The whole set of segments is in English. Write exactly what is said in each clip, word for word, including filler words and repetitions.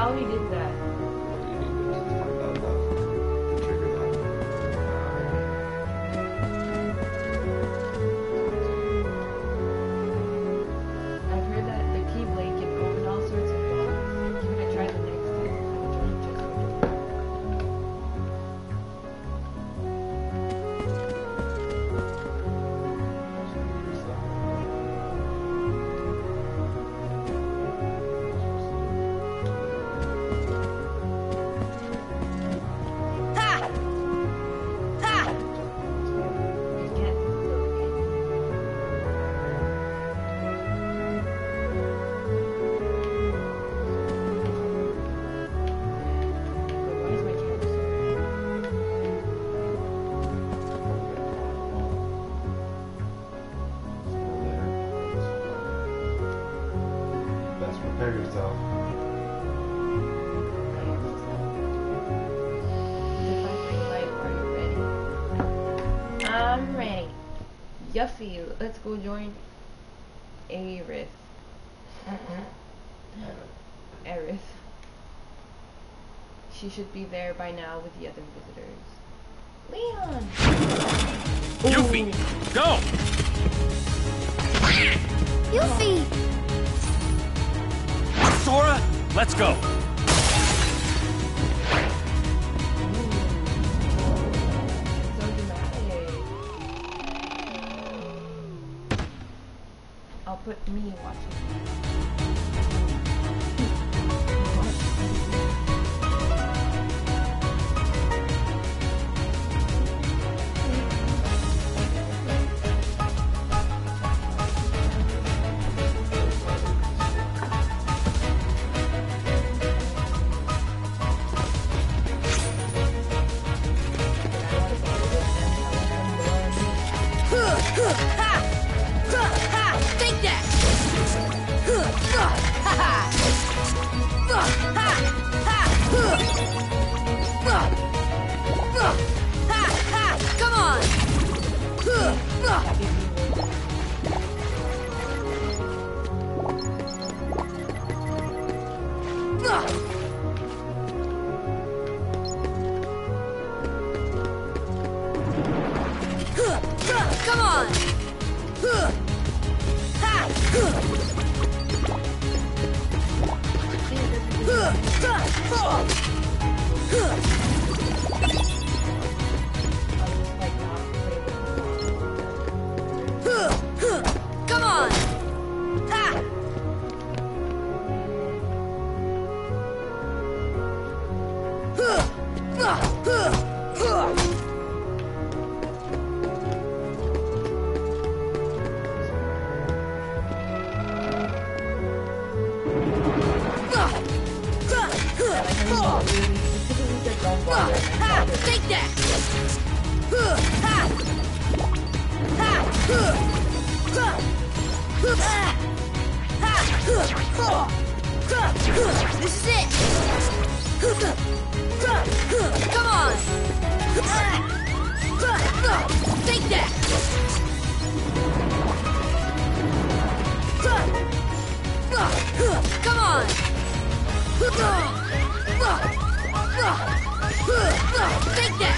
how he did that. I've heard that the Keyblade can open all sorts of doors. Give it a try the next time. Prepare yourself. I'm ready. Yuffie, let's go join Aerith. Aerith. She should be there by now with the other visitors. Leon! Yuffie, go! Yuffie! Sora, let's go! So dramatic. I'll put me watching. Take that! Come on! Come on! Come on! Ha! Take that! This is it! Come on! Take that! Come on! Take that!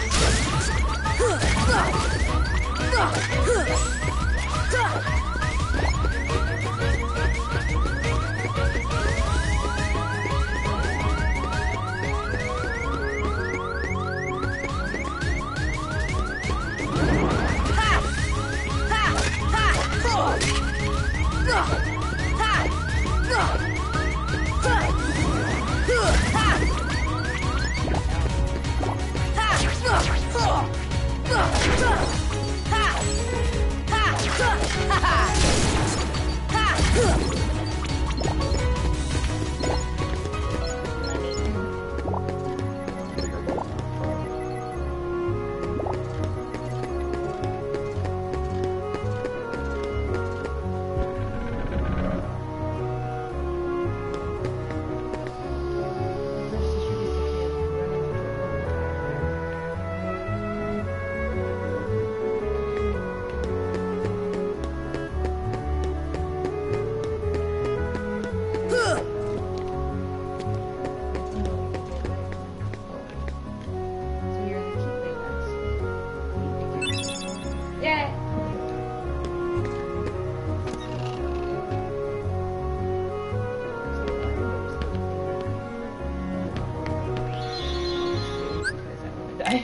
Die.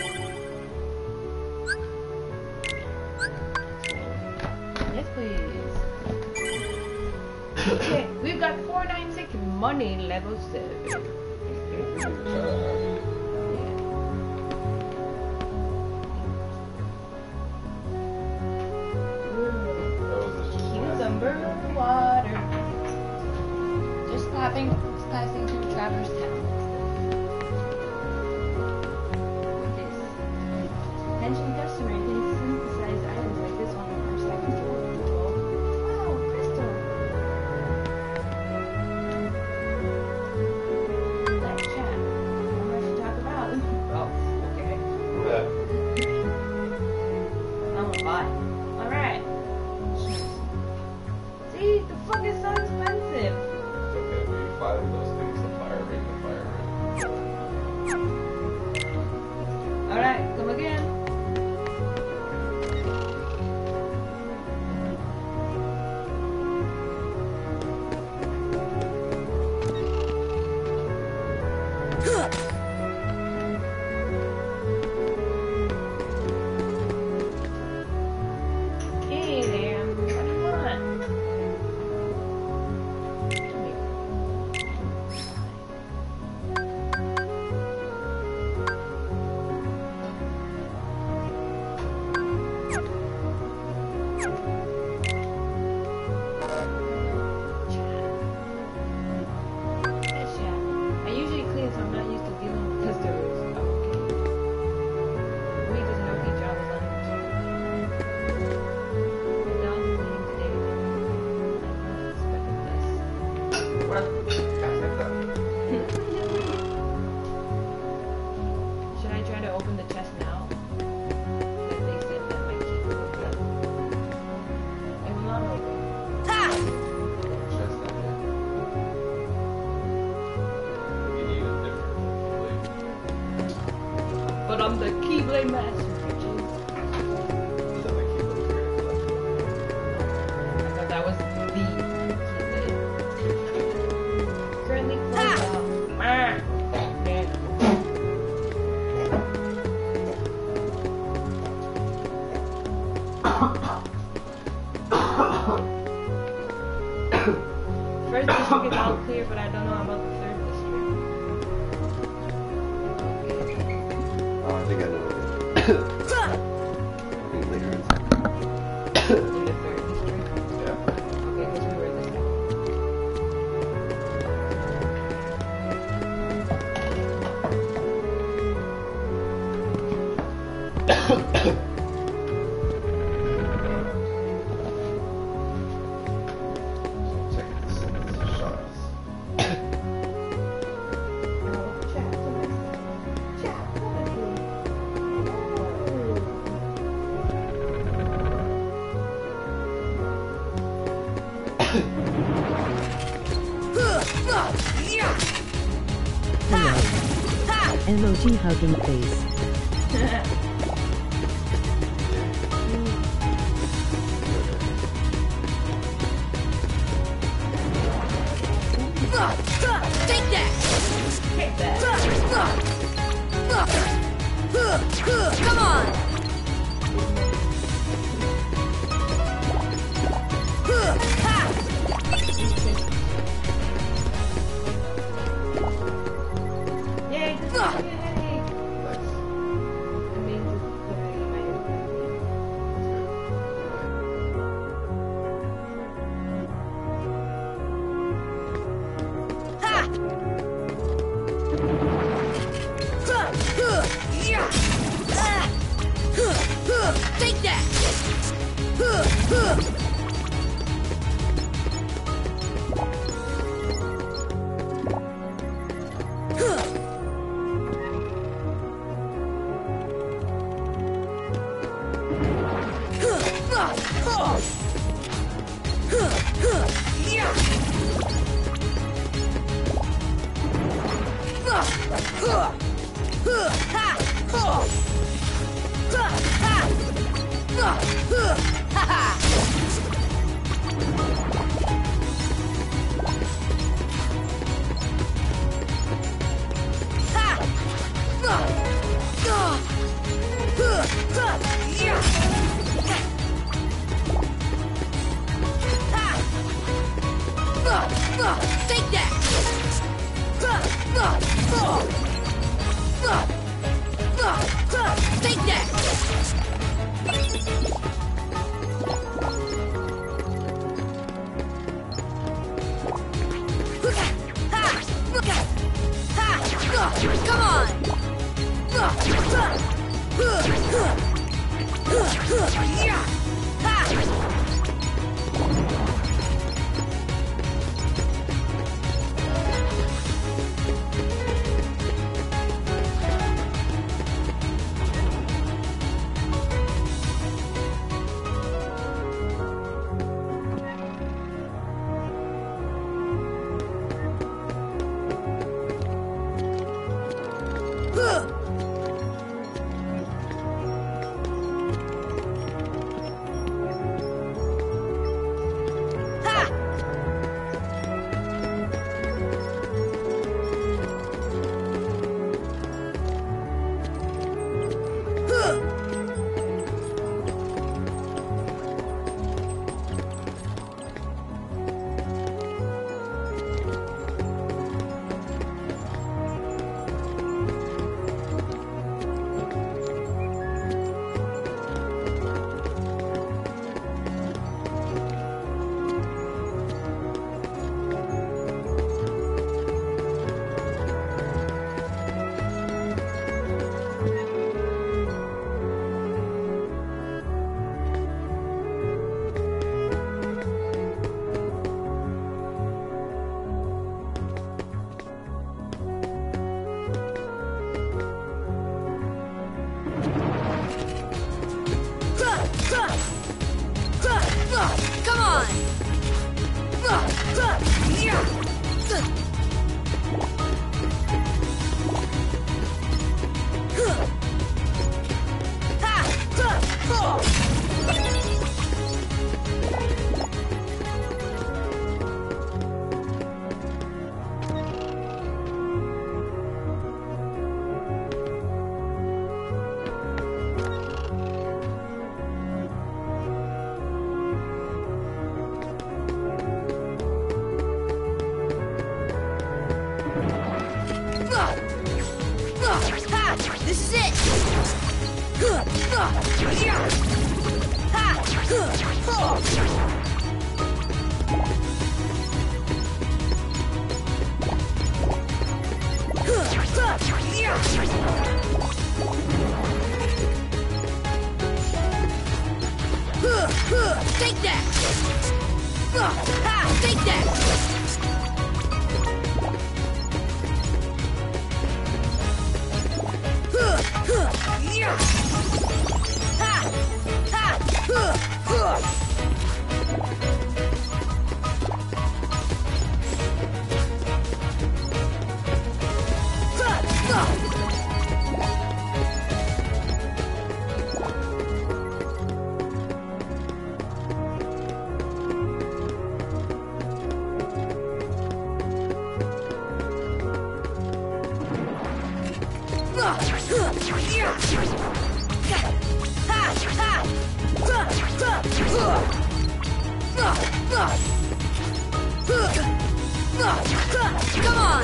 Yes, please. Okay, we've got four ninety-six money level seven. Cucumber water. Just passing, just passing through Traverse Town. With this pension customer can synthesize items like this one on our second floor. Wow, crystal. Let's chat. How much to talk about? Oh, okay. I'm a bot. Alright. See, the fuck is so expensive. Okay, we find those things, the fire ring, the fire ring. Alright, come again. Hey there, what do you want? Yes, yeah. I usually clean, so I'm not used to dealing with customers. Oh, okay. We just know each other's language. The dog's cleaning today. I don't expect this. What? Can't take that. Should I try to open the chest now? Because they said that my key will open. It will not open. Ha! Chest down here. You need a different blade. But I'm the Keyblade Master, bitches. Is that the key that we're gonna collect? I thought that was the Keyblade. Currently closed Ha! off. Ah, man. First district is all clear, but I don't know about the third district. Oh, I think I know what it is. I think later it's In the third district. yeah. Okay, let's reword this now. So check this. This is shots. Emoji hugging face. Take that! Take that. Come on! Ha! Yay, this is yay. Nice. I mean, just put it in my Ha! Take that! Ha! Take that! Take that! Come on! Come on! This is it! Take that! Take that! Come on!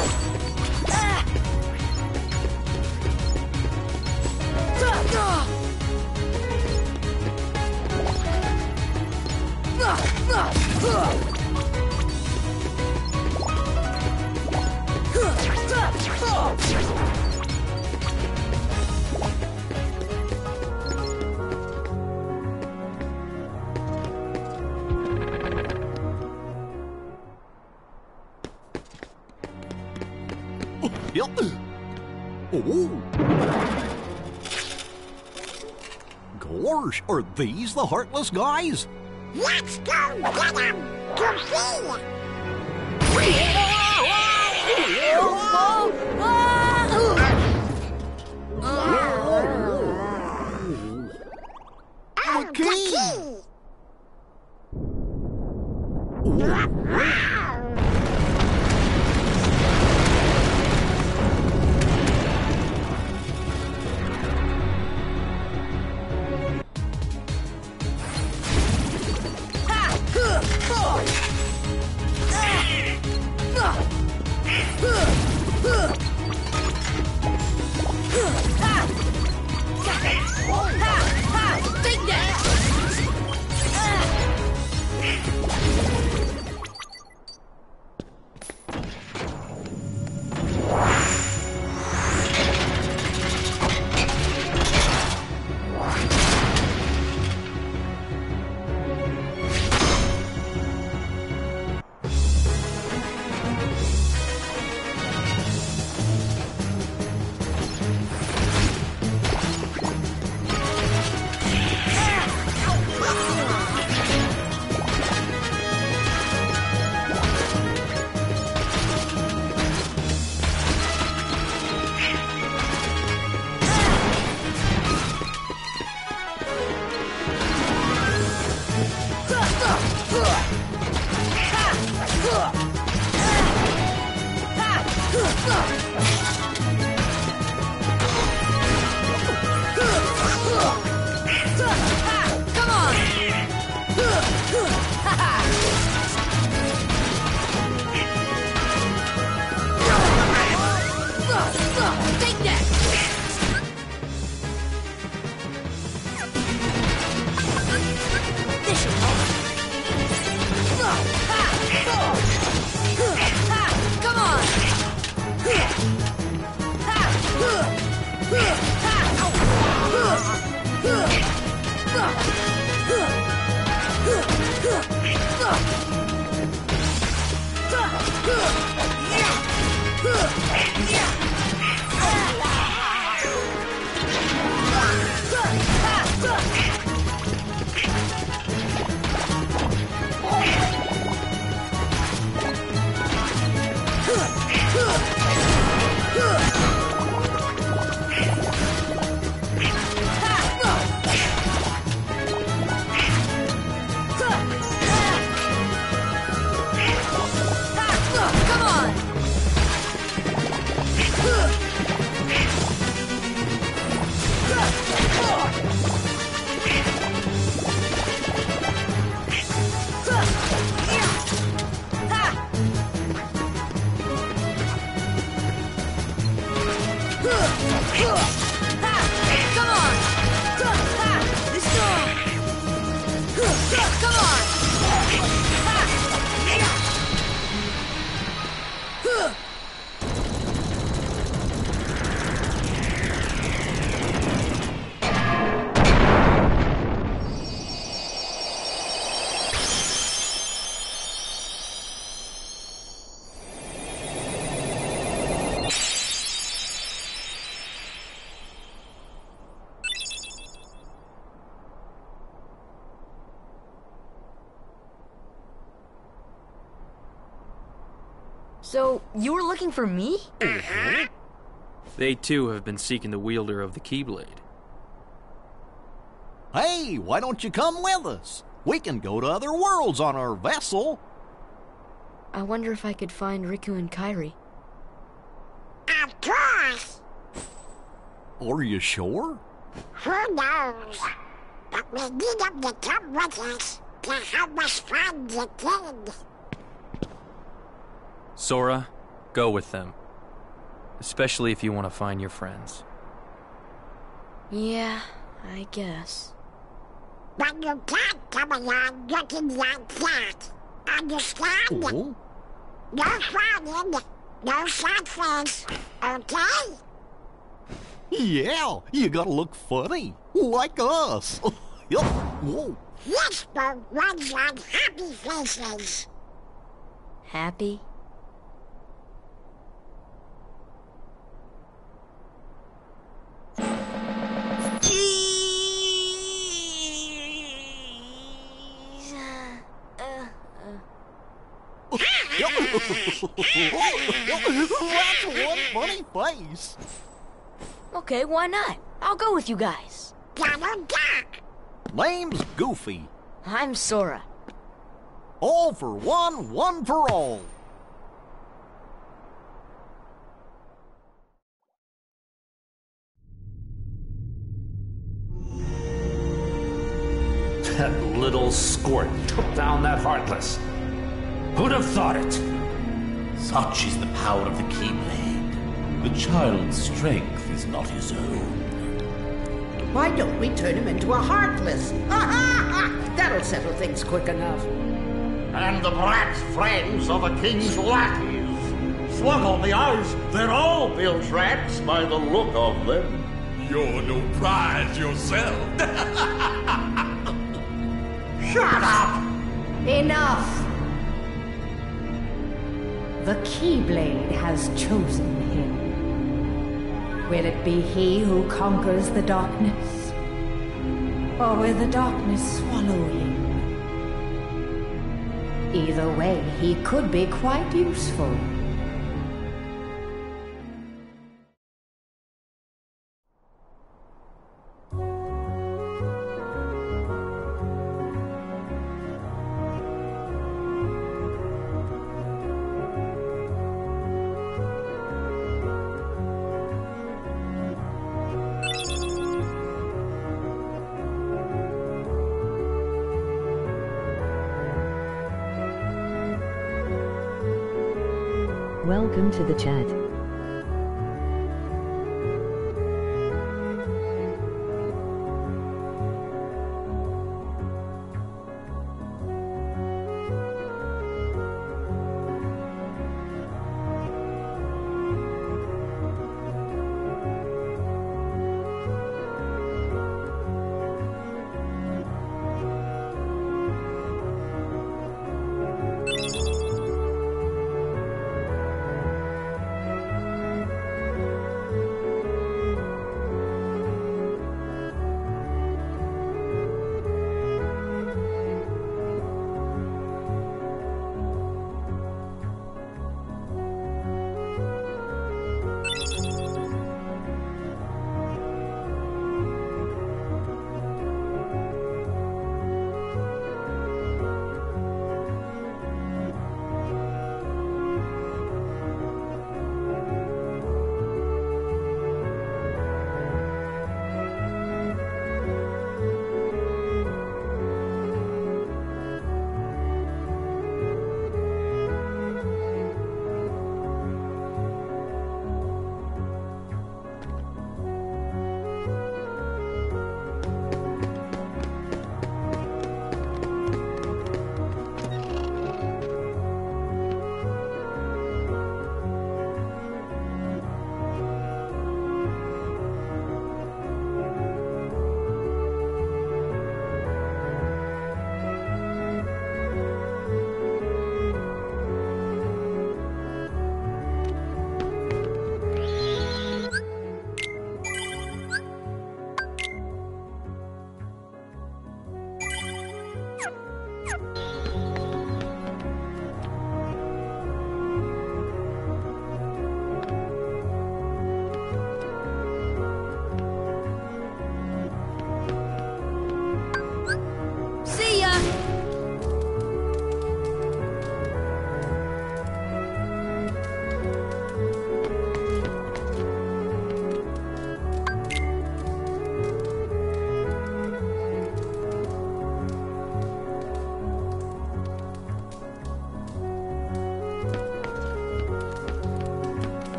Oh. Gosh, are these the Heartless guys? Let's go get them to see! I key! key. Take that! Come on! Take that! This should help. Come on! Come on! Come on! Let's go! Come on! So, you were looking for me? They too have been seeking the wielder of the Keyblade. Hey, why don't you come with us? We can go to other worlds on our vessel. I wonder if I could find Riku and Kairi. Of course. Are you sure? Who knows? But we need them to come with us to help us find the kid. Sora, go with them. Especially if you want to find your friends. Yeah, I guess. But you can't come along looking like that. Understand? Oh, No frowning, no sad face, okay? yeah, you gotta look funny, like us. Yup. Whoa. Whisper runs on happy faces. Happy? That's one funny face. Okay, why not? I'll go with you guys. Double duck. name's Goofy. I'm Sora. All for one, one for all. That little squirt took down that Heartless. Who'd have thought it? Such is the power of the Keyblade. The child's strength is not his own. Why don't we turn him into a Heartless? Ha ha ha! That'll settle things quick enough. And the brat's friends are the king's lackeys. Slug on the eyes, they're all built rats by the look of them. You're no prize yourself. Shut up! Enough! The Keyblade has chosen him. Will it be he who conquers the darkness? Or will the darkness swallow him? Either way, he could be quite useful. Welcome to the chat.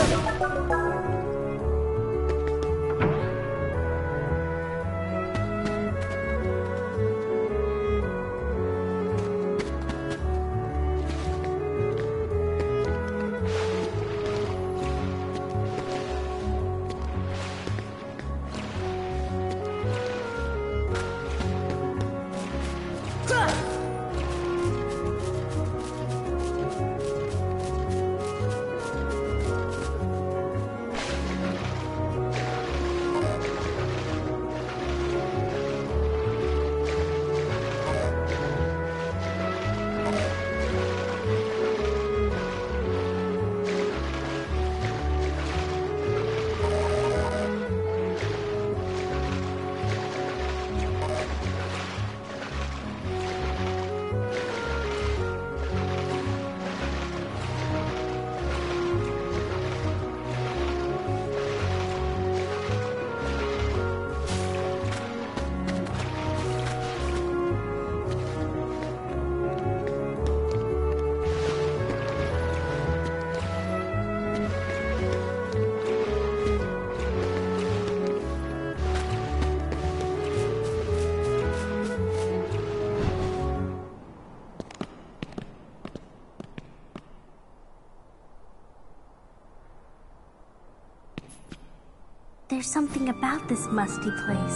There's something about this musty place.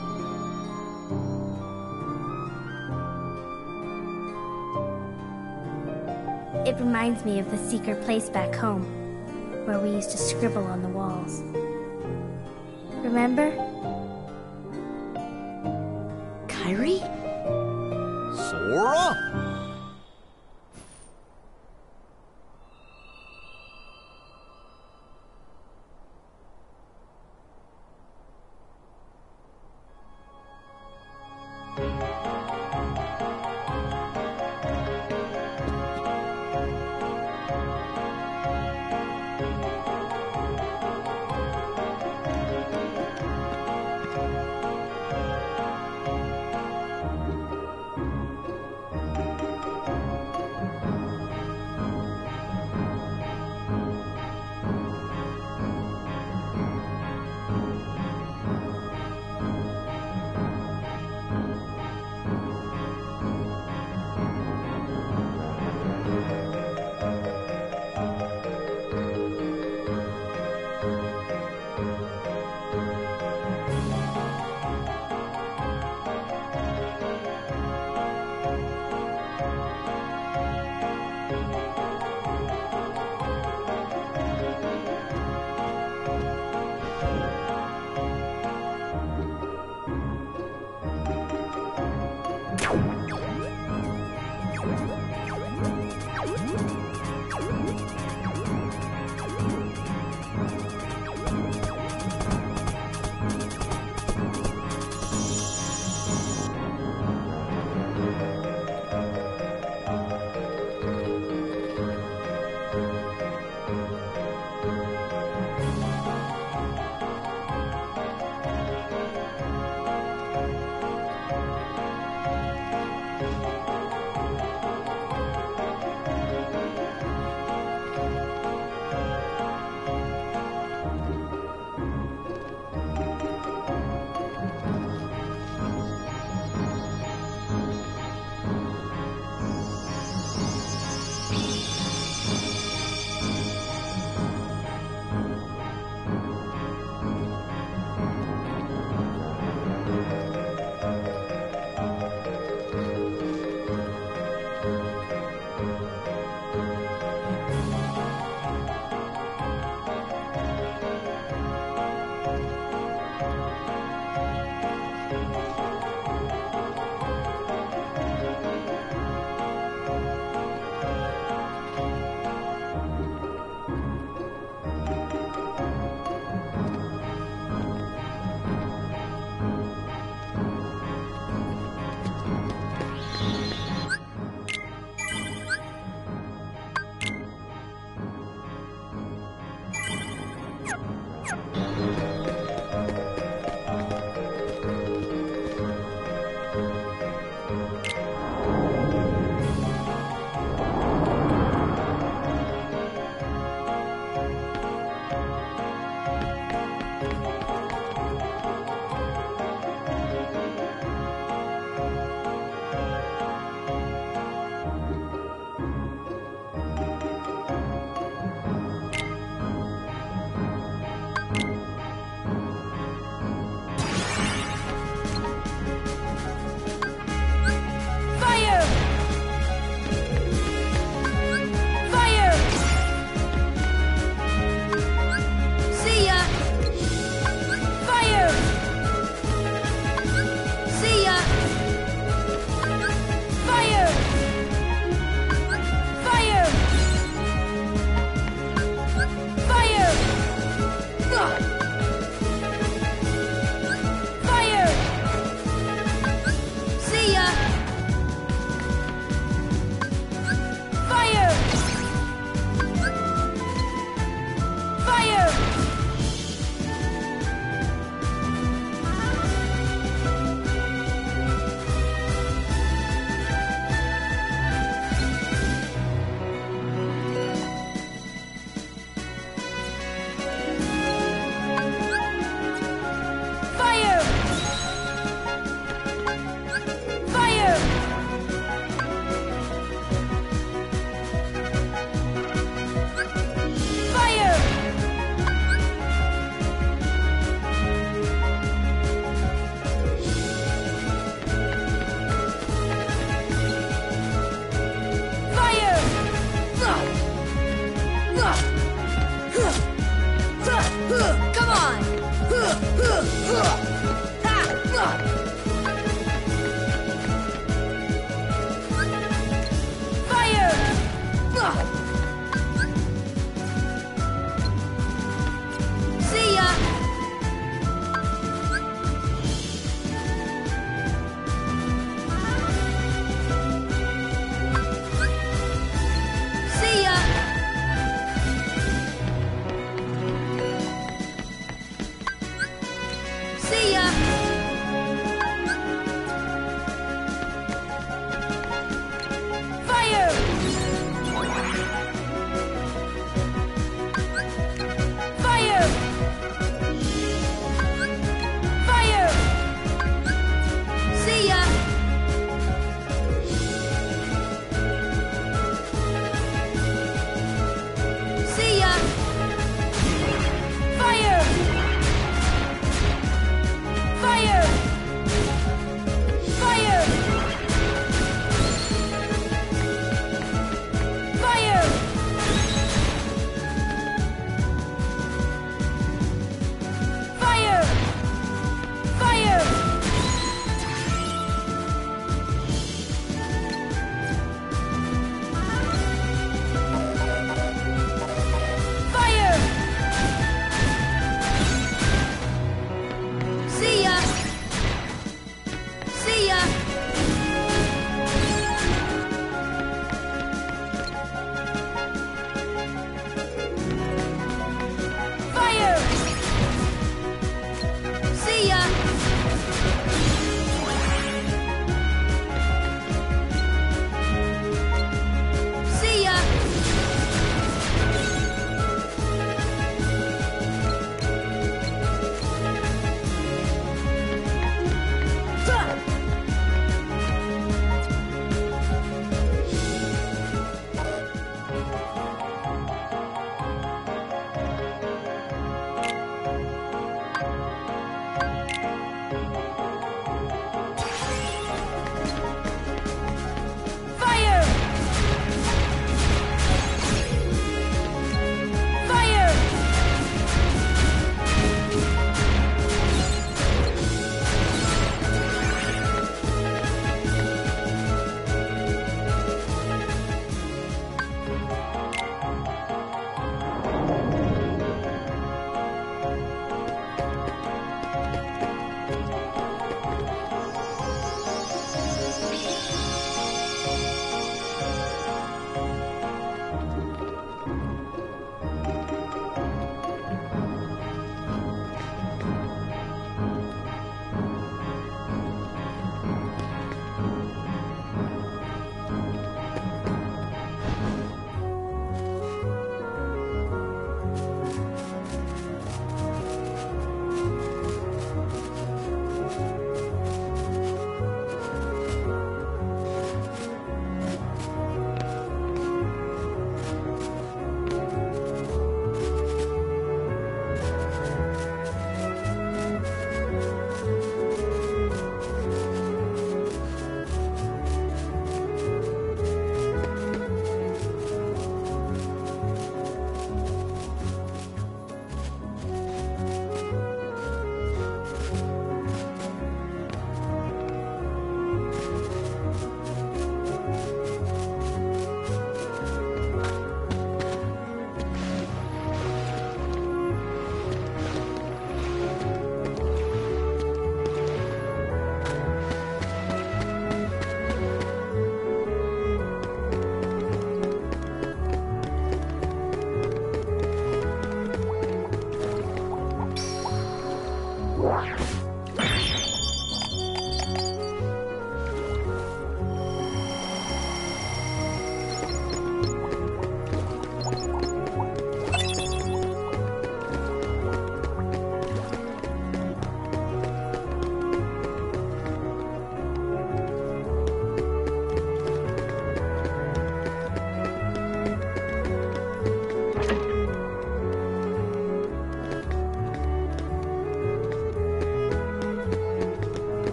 It reminds me of the secret place back home, where we used to scribble on the walls. Remember? Kairi? Sora?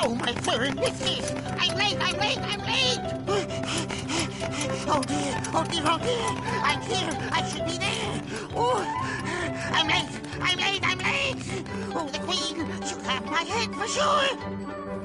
Oh, my furry nifties! I'm late, I'm late, I'm late! Oh dear, oh dear, oh dear! I'm here, I should be there! Oh, I'm late, I'm late, I'm late! Oh, the Queen, she'll have my head for sure!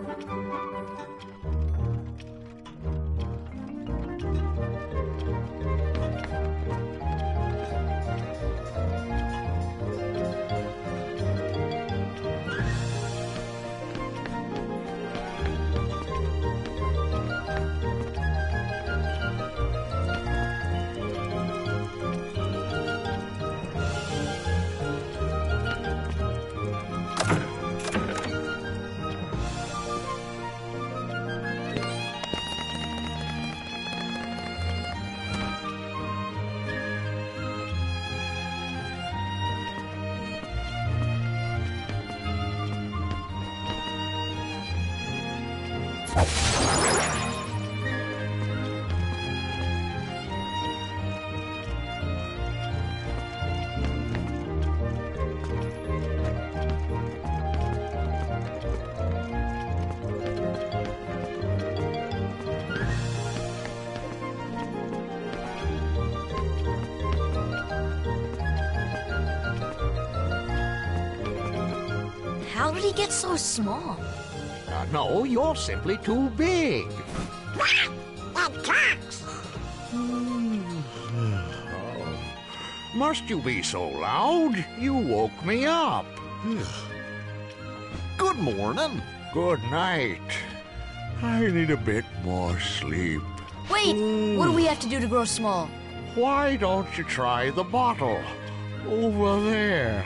How did he get so small? Uh, no, you're simply too big. That talks! Must you be so loud? You woke me up. Good morning. Good night. I need a bit more sleep. Wait, what do we have to do to grow small? Why don't you try the bottle? Over there.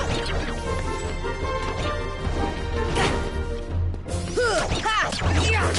Yeah!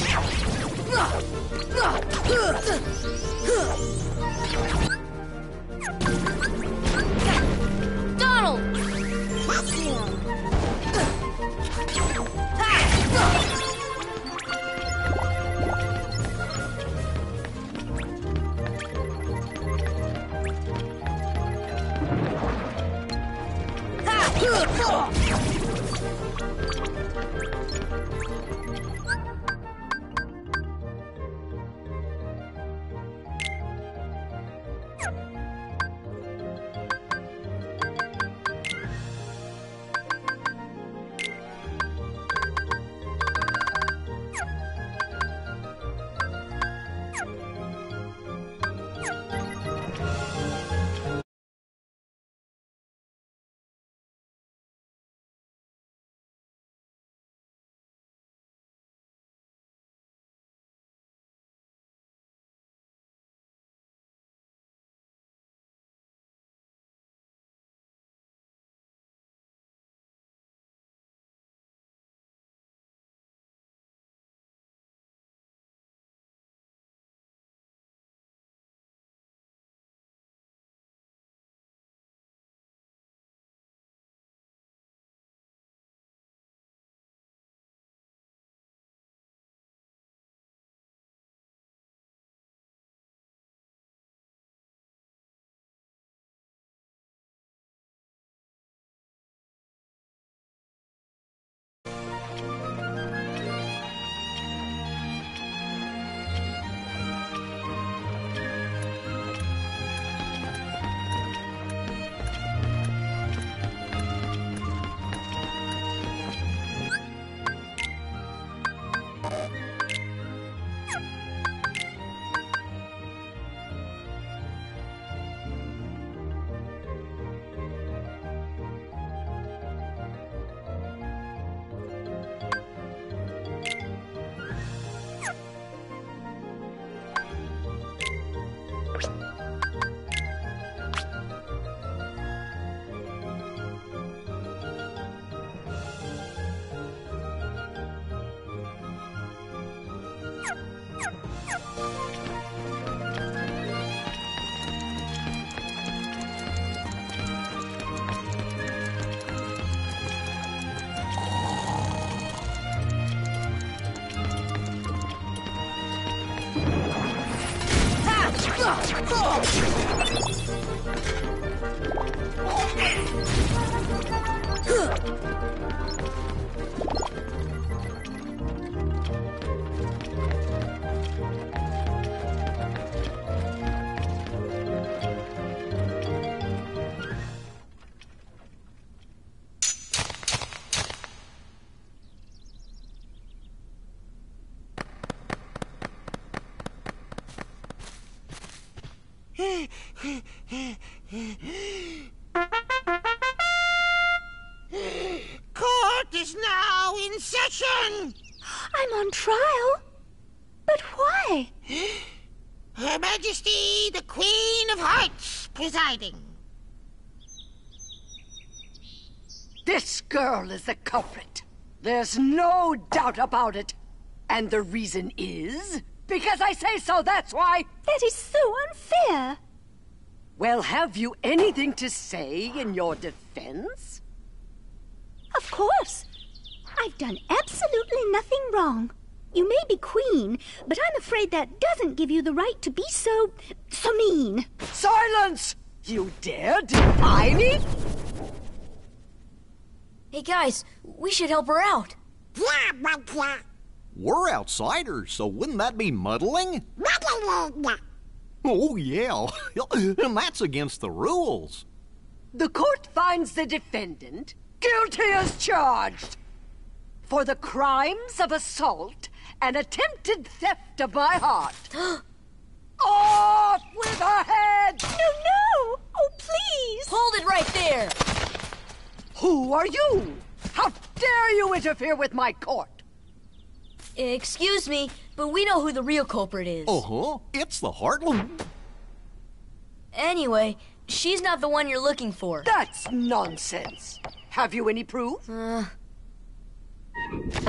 Court is now in session! I'm on trial? But why? Her Majesty, the Queen of Hearts, presiding. This girl is the culprit. There's no doubt about it. And the reason is... because I say so, that's why. That is so unfair. Well, have you anything to say in your defense? Of course. I've done absolutely nothing wrong. You may be queen, but I'm afraid that doesn't give you the right to be so... so mean. Silence! You dare defy me? Hey guys, we should help her out. We're outsiders, so wouldn't that be muddling? Oh, yeah. And that's against the rules. The court finds the defendant guilty as charged for the crimes of assault and attempted theft of my heart. Off with her head! No, no! Oh, please! Hold it right there! Who are you? How dare you interfere with my court? Excuse me, but we know who the real culprit is. Uh-huh. It's the Heartland. Anyway, she's not the one you're looking for. That's nonsense. Have you any proof? Uh...